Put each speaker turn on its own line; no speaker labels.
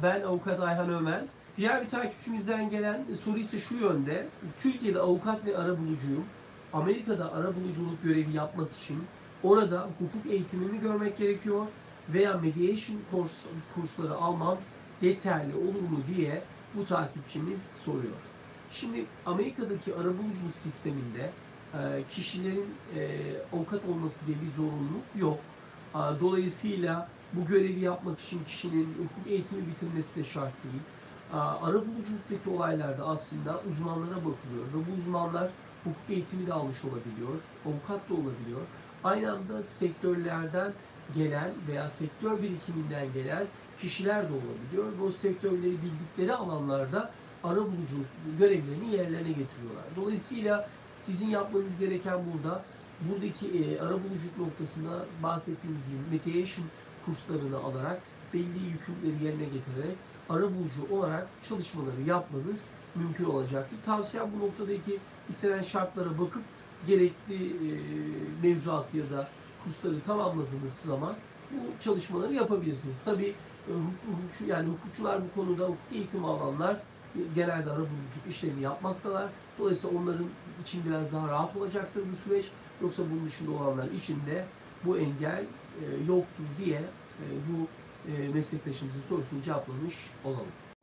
Ben avukat Ayhan Ömer. Diğer bir takipçimizden gelen soru ise şu yönde. Türkiye'de avukat ve arabulucuyum. Amerika'da arabuluculuk görevi yapmak için orada hukuk eğitimimi görmek gerekiyor veya mediation kursları almam yeterli olur mu diye bu takipçimiz soruyor. Şimdi Amerika'daki arabuluculuk sisteminde kişilerin avukat olması diye bir zorunluluk yok. Dolayısıyla bu görevi yapmak için kişinin hukuk eğitimi bitirmesi de şart değil. Arabuluculuk'taki olaylarda aslında uzmanlara bakılıyor ve bu uzmanlar hukuk eğitimi de almış olabiliyor, avukat da olabiliyor. Aynı anda sektörlerden gelen veya sektör birikiminden gelen kişiler de olabiliyor ve o sektörleri bildikleri alanlarda arabuluculuk görevlerini yerlerine getiriyorlar. Dolayısıyla sizin yapmanız gereken buradaki arabuluculuk noktasında bahsettiğiniz gibi mediation kurslarını alarak belli yükümlülükleri yerine getirerek arabulucu olarak çalışmaları yapmanız mümkün olacaktır. Tavsiyem bu noktadaki istenen şartlara bakıp gerekli mevzuatı ya da kursları tamamladığınız zaman bu çalışmaları yapabilirsiniz. Tabii hukukçular bu konuda hukuk eğitimi alanlar genelde arabuluculuk işlemi yapmaktalar. Dolayısıyla onların için biraz daha rahat olacaktır bu süreç. Yoksa bunun dışında olanlar için de bu engel yoktur diye bu meslektaşımızın sorusunu cevaplamış olalım.